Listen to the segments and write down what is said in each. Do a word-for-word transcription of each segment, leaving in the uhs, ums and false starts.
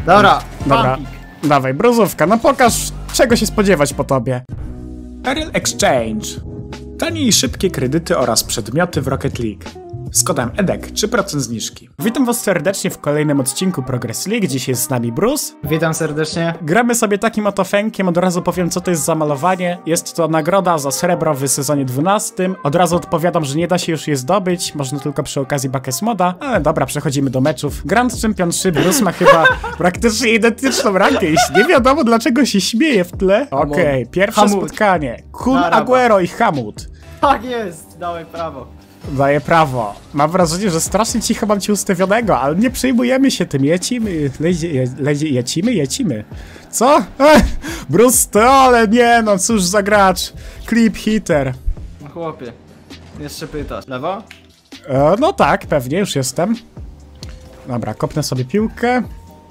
Dobra, Dobra, bumpik. dawaj, bruzówka, no pokaż, czego się spodziewać po tobie. Ariel Exchange. Tanie i szybkie kredyty oraz przedmioty w Rocket League. Z kodem E D E K trzy procent zniżki. Witam was serdecznie w kolejnym odcinku Progress League. Dziś jest z nami Bruce. Witam serdecznie. Gramy sobie takim oto fenkiem, od razu powiem, co to jest za malowanie. Jest to nagroda za srebro w sezonie dwunastym. Od razu odpowiadam, że nie da się już je zdobyć, można tylko przy okazji Buckets Moda. Ale dobra, przechodzimy do meczów. Grand Championship, Bruce ma chyba praktycznie identyczną rankę, jeśli nie wiadomo dlaczego się śmieje w tle. Okej, okay, pierwsze Hamut. spotkanie. Kun Naraba. Aguero i Hamut. Tak jest, dałem prawo. Daję prawo. Mam wrażenie, że strasznie cicho mam ci ustawionego, ale nie przejmujemy się tym. Jecimy, lezie, je, lezie, jecimy, jecimy. Co? Ech, Bruce to, ale nie, no cóż za gracz. Clip hitter. No chłopie, jeszcze pytasz. Lewo? E, no tak, pewnie, już jestem. Dobra, kopnę sobie piłkę.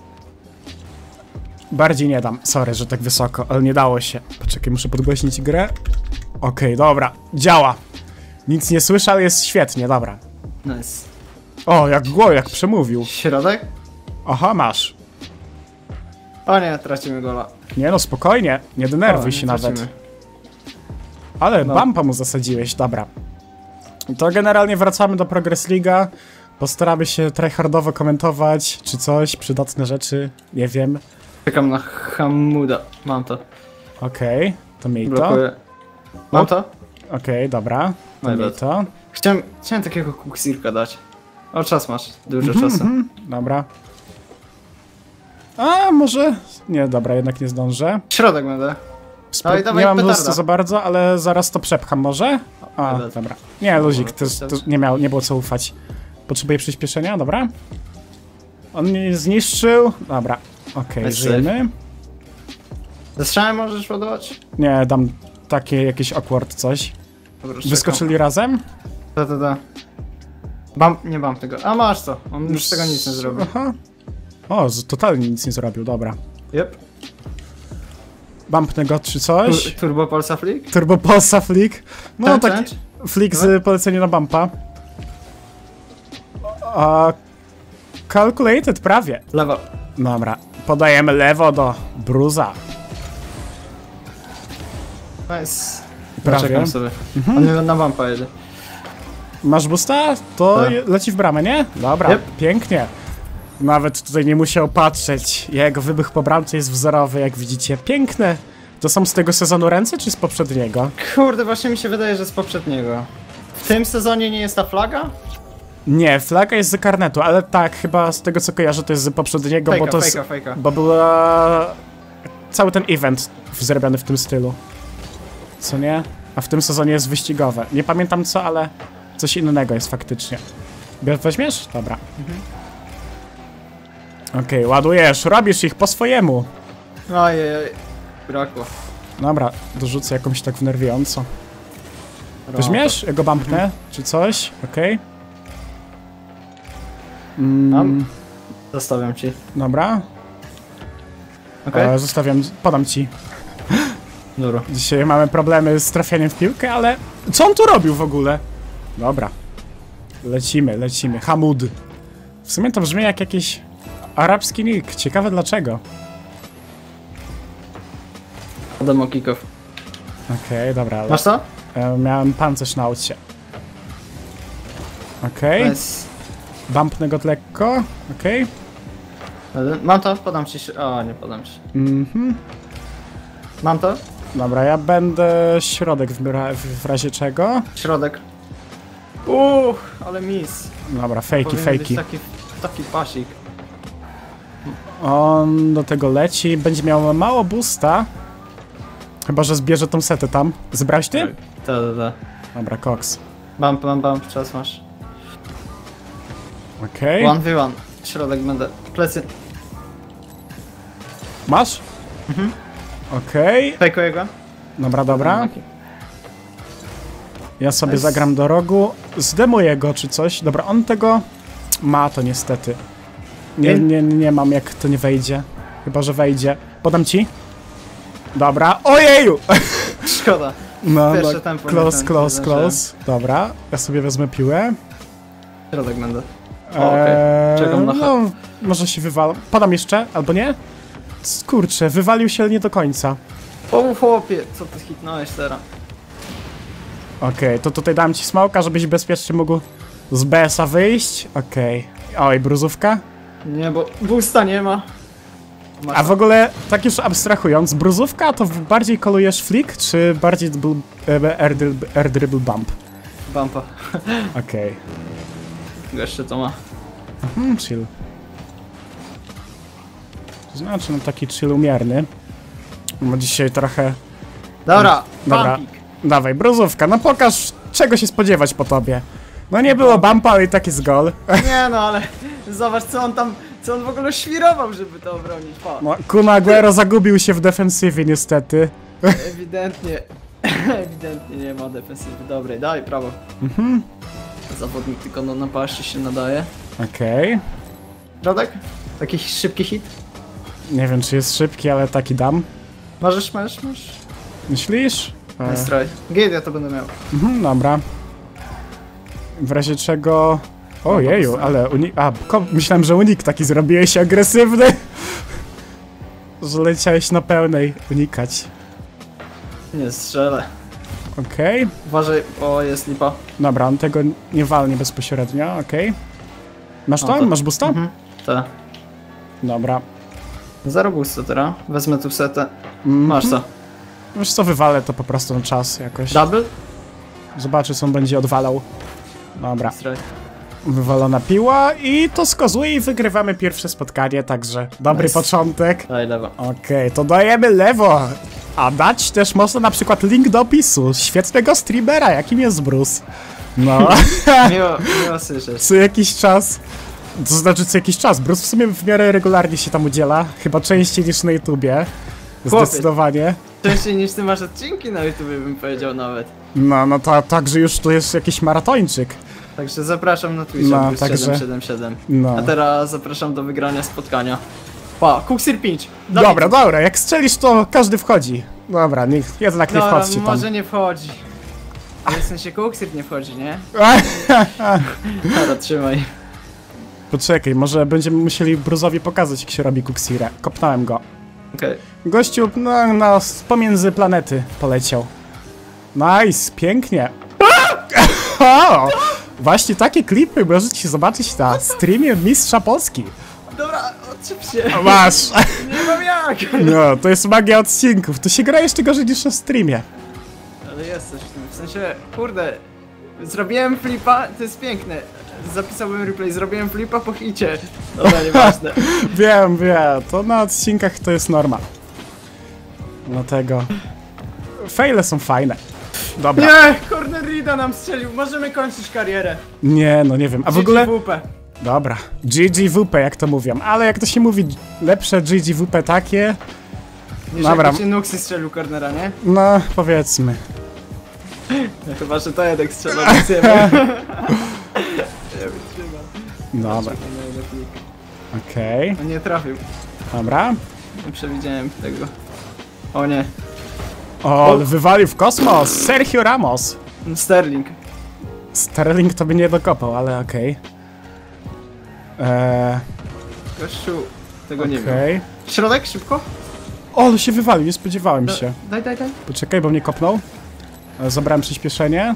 Bardziej nie dam. Sorry, że tak wysoko, ale nie dało się. Poczekaj, muszę podgłośnić grę. Okej, okay, dobra, działa. Nic nie słyszę, ale jest świetnie, dobra. Nice. O, jak gło, jak przemówił. Środek? Aha, masz. O nie, tracimy gola. Nie no, spokojnie, nie denerwuj O, nie się tracimy. nawet. Ale No. bumpa mu zasadziłeś, dobra. To generalnie wracamy do Progress League'a. Postaramy się tryhardowo komentować, czy coś, przydatne rzeczy, nie wiem. Czekam na Hamuda. Mam to. Okej, okay, to miej to. Blokuję. Mam to? Okej, okay, dobra, to My miej bad. to. Chciałem, chciałem takiego kuksirka dać. O, czas masz. Dużo Mhm, czasu. mhm, dobra. A, może... Nie, dobra, jednak nie zdążę. Środek będę. Spró- Dawaj, dawaj, nie mam petarda. lustu za bardzo, ale zaraz to przepcham może? A, Dobra. dobra. Nie, luzik, to, to nie, miał, nie było co ufać. Potrzebuję przyspieszenia, dobra? On mnie zniszczył. Dobra, okej, okay, Nice żyjemy. Ze strzałem możesz ładować? Nie, dam takie jakieś awkward coś. Dobra, Wyskoczyli razem? Da, da, da. Bump, nie bump tego. A masz to. On już tego nic nie zrobił. Aha. O, z- totalnie nic nie zrobił, dobra. Yep. Bumpnę go czy coś. Tur Turbo Polsa Flick? Turbo Pulsa flick. No Ten taki challenge? flick z polecenia na bumpa. A, calculated prawie. Lewo. Dobra, podajemy lewo do Bruza. Nice. Prawie. Czekam sobie. Mhm. On mnie na bumpa jedzie. Masz boosta? To Tak. je- leci w bramę, nie? Dobra, Yep. pięknie. Nawet tutaj nie musiał patrzeć. Jego wybuch po bramce jest wzorowy, jak widzicie. Piękne. To są z tego sezonu ręce, czy z poprzedniego? Kurde, właśnie mi się wydaje, że z poprzedniego. W tym sezonie nie jest ta flaga? Nie, flaga jest z karnetu, ale tak, chyba z tego co kojarzę to jest z poprzedniego, Fejka, bo to fejka, jest... fejka. Bo była... Cały ten event zrobiony w tym stylu. Co nie? A w tym sezonie jest wyścigowe. Nie pamiętam co, ale coś innego jest faktycznie. Bier- Weźmiesz? Dobra. Okej, okay, ładujesz, robisz ich po swojemu. Ojej, brakło. Dobra, dorzucę jakąś tak wnerwiająco. Weźmiesz? Ja go bumpnę, czy coś? Okej. Okay. Mm, Mam. Zostawiam ci. dobra. Okej? E, zostawiam, podam ci. Dobra. Dzisiaj mamy problemy z trafianiem w piłkę, ale... Co on tu robił w ogóle? Dobra. Lecimy, lecimy. Hamud. W sumie to brzmi jak jakiś arabski nick. Ciekawe dlaczego. Demo kickoff. Okej, okay, dobra. Ale, Masz to? e, miałem pancerz na aucie. Okej. Okay. Nice. Bumpnę go lekko. Okej. Jeden. Mam to? Podam ci. szy- O, nie podam ci. Mhm. Mam to? Dobra, ja będę środek w, ra- w razie czego. Środek. Uch, ale miss. Dobra, fejki, Powinien fejki. być taki, taki pasik. On do tego leci, będzie miał mało boosta. Chyba, że zbierze tą setę tam. Zebrałeś ty? Ta, ta, ta. Dobra, koks. Bump, bump, bump, czas masz. Okej. One v one. Środek będę. Plecy. Masz? Mhm. Okej. Fejkuję go. Dobra, dobra. Ja sobie Nice. zagram do rogu. Zdemuję go czy coś. Dobra, on tego ma to niestety. Nie, nie, nie mam jak to nie wejdzie. Chyba, że wejdzie. Podam ci. Dobra. Ojeju! Szkoda. No, Pierwsze no tempo close, miałem, close, nie close. Dobra, ja sobie wezmę piłę. Środek będę. O, okej. Eee, Czekam na no, może się wywal... Padam jeszcze, albo nie? Skurczę, wywalił się, ale nie do końca. O chłopie, co ty hitnąłeś teraz? Okej, okay, to tutaj dam ci smoka, żebyś bezpiecznie mógł z B S a wyjść. Okej. Okay. Oj, bruzówka? Nie, bo boosta nie ma. Masz A w ogóle, tak już abstrahując, bruzówka to bardziej kolujesz flick, czy bardziej dbl- e, air, dribble, air dribble bump? bumpa. Okej. Okay. Jeszcze to ma. Mhm, chill. To znaczy, no taki chill umierny. Bo dzisiaj trochę... Dobra, Dobra. bumpik. Dawaj, bruzówka, no pokaż, czego się spodziewać po tobie. No nie było bumpa, ale i tak jest gol. Nie no, ale zobacz co on tam, co on w ogóle świrował, żeby to obronić. Pa. No, Kun Aguero zagubił się w defensywie niestety. Ewidentnie, ewidentnie nie ma defensywy dobrej. Daj, prawo. Mhm. Zawodnik tylko na napaści się nadaje. Okej. Okay. Radek? Taki szybki hit? Nie wiem, czy jest szybki, ale taki dam. Możesz, możesz, możesz. Myślisz? Nie stroj. Gid, ja to będę miał. Mhm, dobra. W razie czego... Ojeju, ale unik... A, ko... myślałem, że unik taki zrobiłeś agresywny. Że leciałeś na pełnej unikać. Nie strzelę. Okej. Okay. Uważaj, o jest lipa. Dobra, on tego nie walnie bezpośrednio, okej. Okay. Masz to? O, to? Masz boosta? Mhm. Tak. Dobra. Zero boosta teraz. Wezmę tu setę. Mm. Masz co? Wiesz co, wywalę to po prostu na czas jakoś. Double? Zobaczy, co on będzie odwalał. Dobra. Stroj. Wywalona piła i to skozuje i wygrywamy pierwsze spotkanie, także dobry Nice. Początek. Daj lewo. Okej, okay, to dajemy lewo. A dać też można na przykład link do opisu świetnego streamera, jakim jest Bruce. No. Miło, miło słyszeć. Co jakiś czas, to znaczy co jakiś czas, Bruce w sumie w miarę regularnie się tam udziela, chyba częściej niż na YouTubie. Zdecydowanie. Częściej niż ty masz odcinki na YouTube, bym powiedział nawet. No, no to także już tu jest jakiś maratończyk. Także zapraszam na Twitcha, No, plus także- siedem siedem siedem. No. A teraz zapraszam do wygrania spotkania. Pa, Kuksir pięć. Dobra, dobra, jak strzelisz to każdy wchodzi. Dobra, niech jednak nie Dobra, wchodźcie tam. może nie wchodzi. Ale w sensie Kuksir nie wchodzi, nie? Dobra, trzymaj. Poczekaj, może będziemy musieli Bruzowi pokazać, jak się robi kuksirę. Kopnąłem go. Okej. Gościu, no, no, z pomiędzy planety poleciał. Nice, pięknie. O, właśnie takie klipy możecie zobaczyć na streamie Mistrza Polski. Dobra, odczep się. Masz. Nie mam jak. No, to jest magia odcinków. To się gra jeszcze gorzej niż na streamie. Ale jest coś w tym, w sensie, kurde, zrobiłem flipa, to jest piękne. Zapisałbym replay, zrobiłem flipa po hicie. Dobra, nieważne. Wiem, wiem, to na odcinkach to jest normal. Dlatego... Fejle są fajne. Dobra. Nie, Corner Rida nam strzelił, możemy kończyć karierę. Nie, no nie wiem, a w ogóle... G G W P. Dobra, G G W P jak to mówią, ale jak to się mówi, lepsze G G W P takie... Niż Dobra. jakby cię Nuxy strzelił cornera, nie? No, powiedzmy. No, chyba, że to jednak strzela, nic nie wiem. Nie wytrzymam. Dobra, okej, On nie trafił, dobra. nie przewidziałem tego. O nie, O, wywalił w kosmos, Sergio Ramos. Sterling. Sterling to by nie dokopał, ale okej. Eee, Gościu, tego nie wiem. okej. Środek, szybko? O, ale się wywalił, nie spodziewałem Da, się. daj, daj, daj. Poczekaj, bo mnie kopnął. E, Zabrałem przyspieszenie.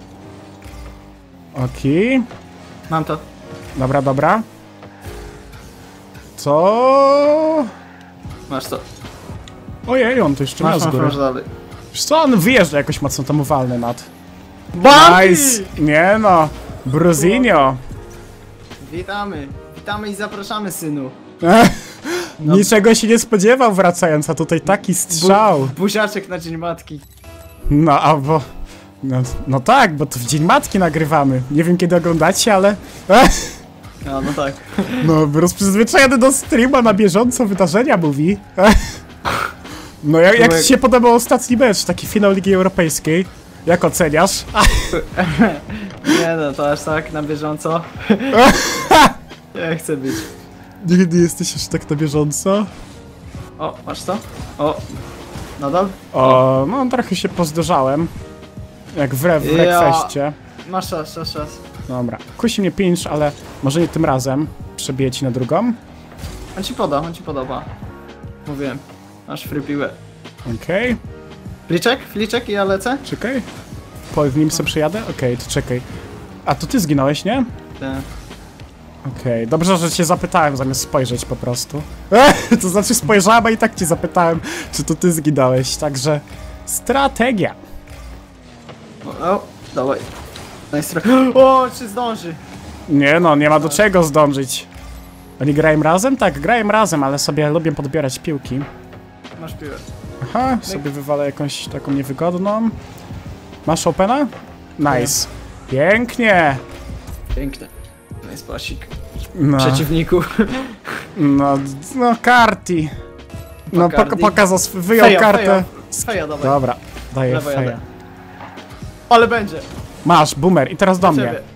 Okej. Mam to. Dobra, dobra. Co? Masz to. Ojej, on to jeszcze miał Masz, z masz, góry. masz dalej. Wiesz co, on wyjeżdża jakoś mocno tam walny nad. Bumpy! Nice! Nie no, Bruzinho. Witamy, witamy i zapraszamy, synu. No. Niczego się nie spodziewał wracając, a tutaj taki strzał. Bu buziaczek na Dzień Matki. No, albo... No, no tak, bo to w Dzień Matki nagrywamy. Nie wiem kiedy oglądacie, ale... A, no tak. No, Bruce przyzwyczajony do streama na bieżąco wydarzenia mówi. No, jak, jak ci się podobał ostatni mecz, taki finał Ligi Europejskiej? Jak oceniasz? Nie no, to aż tak na bieżąco. Nie chcę być. Nigdy nie jesteś aż tak na bieżąco? O, masz to? O, nadal? O, no trochę się pozderzałem. Jak w, re w Ja. rekweście. Masz czas, czas, czas. Dobra. Kusi mnie pięć, ale może nie tym razem. Przebiję ci na drugą. On ci poda, on ci podoba. Mówiłem. Masz free piłę. Okej. Okay. Fliczek? Fliczek i ja lecę? Czekaj. Po nim sobie przejadę? Okej, okay, to czekaj. A to ty zginąłeś, nie? Tak. Okej, okay. Dobrze, że cię zapytałem zamiast spojrzeć po prostu. Ech, to znaczy spojrzałem, a i tak cię zapytałem, czy to ty zginąłeś, także... Strategia. O, o dawaj. O, czy zdąży? Nie no, nie ma do czego zdążyć. Oni grają razem? Tak, grają razem, ale sobie lubię podbierać piłki. Masz piłę. Aha, sobie wywalę jakąś taką niewygodną. Masz opena? Nice. Pięknie. Piękne. Nice pasik. No. Przeciwniku. No, no karti. No poka pokazał, wyjął feja, kartę. Feja, feja dawaj. Dobra, daję Lewo feja. jadę. Ale będzie. Masz, boomer i teraz do mnie. Ciebie.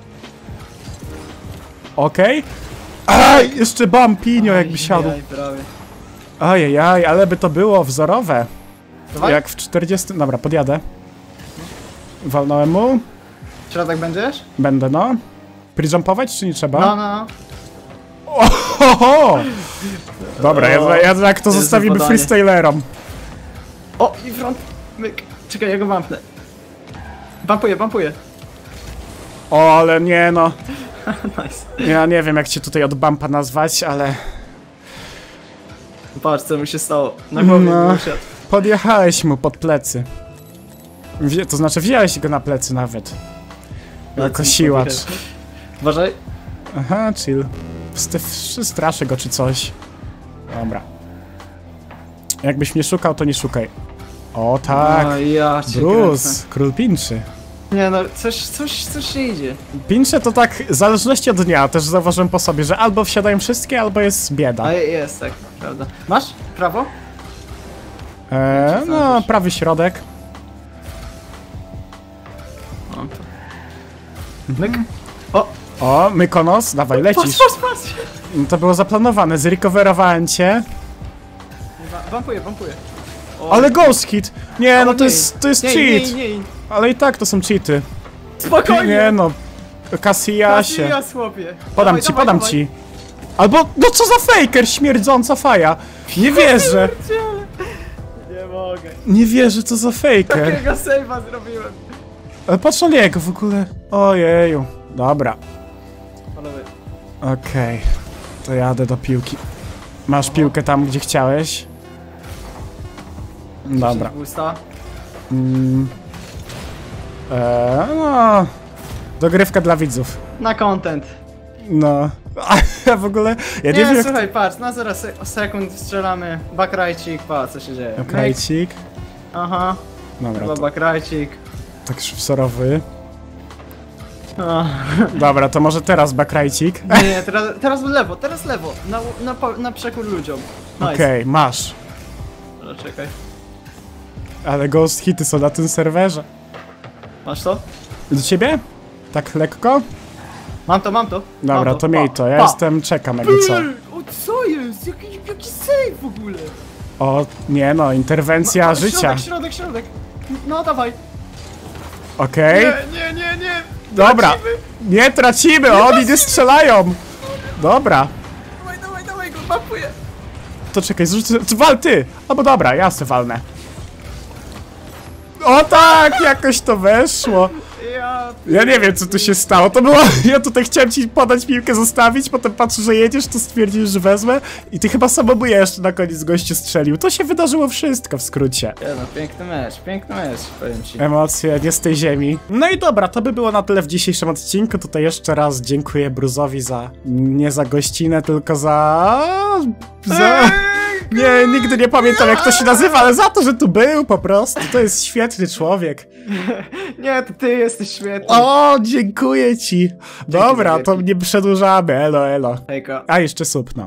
Okej. Okay. Aj, jeszcze Bampinio jakby siadł. Aj, prawie. Ajajaj, ale by to było wzorowe. Dawaj. Jak w czterdziestym... Dobra, podjadę. Walnąłem mu. Środek będziesz? Będę, no. Pre-jumpować, czy nie trzeba? No, no. Ohoho! Dobra, O, jednak, jednak to jest zostawimy podanie. freestylerom. O, i front. Myk. Czekaj, ja go bumpnę. Bumpuję, bumpuję. O, ale nie no. Nice. Ja nie wiem, jak cię tutaj od bumpa nazwać, ale... Patrz, co mu się stało. Na głowie No. mi usiadł. Podjechałeś mu pod plecy. Wzię, to znaczy wziąłeś go na plecy nawet. Jako siłacz. Uważaj. Aha, chill. Wst- straszę go czy coś. Dobra. Jakbyś mnie szukał, to nie szukaj. O tak. O, ja cię Bruce, kręcę. król pinczy. Nie no, coś, coś, coś nie idzie. Pincze to tak w zależności od dnia, też zauważyłem po sobie, że albo wsiadają wszystkie, albo jest bieda. A jest, tak, prawda. Masz? Prawo? Eee, no, prawy środek. O, to. Myk. O! O, Mykonos, dawaj, Patrz, lecisz. patrz, patrz! No to było zaplanowane, zrecoverowałem cię. Bumpuję, bumpuję. O, Ale ghost hit! Nie, o, no to nie. jest, to jest nie, cheat. Nie, nie, nie. Ale i tak to są cheaty. Spokojnie! Nie no, Cassillasie. Ja chłopie. Podam Dawaj, ci, dawaj, podam dawaj. ci. Albo, no co za faker, śmierdząca faja. Nie wierzę. Nie mogę. Nie wierzę, co za faker. Takiego save'a zrobiłem. Ale patrz na niego w ogóle. Ojeju. Dobra. Panowie. Okej. Okay. To jadę do piłki. Masz Oho. piłkę tam, gdzie chciałeś? Dobra. Mm. Eee, no. Dogrywka dla widzów. Na content. No. A w ogóle... Ja nie, nie wiem jak... słuchaj, patrz, na zero se sekund strzelamy. Bakrajcik, patrz co się dzieje. Bakrajcik. Aha. Dobra. To... Bakrajcik. Tak wzorowy. Oh. Dobra, to może teraz bakrajcik. Nie, nie, teraz, teraz lewo, teraz lewo. Na, na, na przekór ludziom. Nice. Okej, okay, masz. Dobra, czekaj. Ale ghost hity są na tym serwerze. Masz to? Do ciebie? Tak lekko? Mam to, mam to. Dobra, mam to, to miej to, ja pa. jestem, czekam jakby co. O co jest? Jaki, jaki save w ogóle? O, nie no, interwencja no, życia. Środek, środek, środek. No dawaj. Okej. Okay. Nie, nie, nie, nie. Dobra. Tracimy. Nie tracimy, nie oni nie strzelają. Dobra. Dawaj, dawaj, dawaj go, mapuję. To czekaj, zrzucę, wal ty. Albo dobra, ja se walnę. O tak, jakoś to weszło. Ja... Ja nie wiem, co tu się stało. To było... Ja tutaj chciałem ci podać piłkę, zostawić, potem patrzę, że jedziesz, to stwierdzisz, że wezmę i ty chyba samobój jeszcze na koniec gościu strzelił. To się wydarzyło wszystko w skrócie. Ja no, piękny mecz, piękny mecz, powiem ci. Emocje nie z tej ziemi. No i dobra, to by było na tyle w dzisiejszym odcinku. Tutaj jeszcze raz dziękuję Bruzowi za... Nie za gościnę, tylko za... Za... Nie, nigdy nie pamiętam jak to się nazywa, ale za to, że tu był po prostu. To jest świetny człowiek. Nie, to ty jesteś świetny. O, dziękuję ci. Dobra, to nie przedłużamy. Elo, elo. Hejka. A jeszcze sub, no.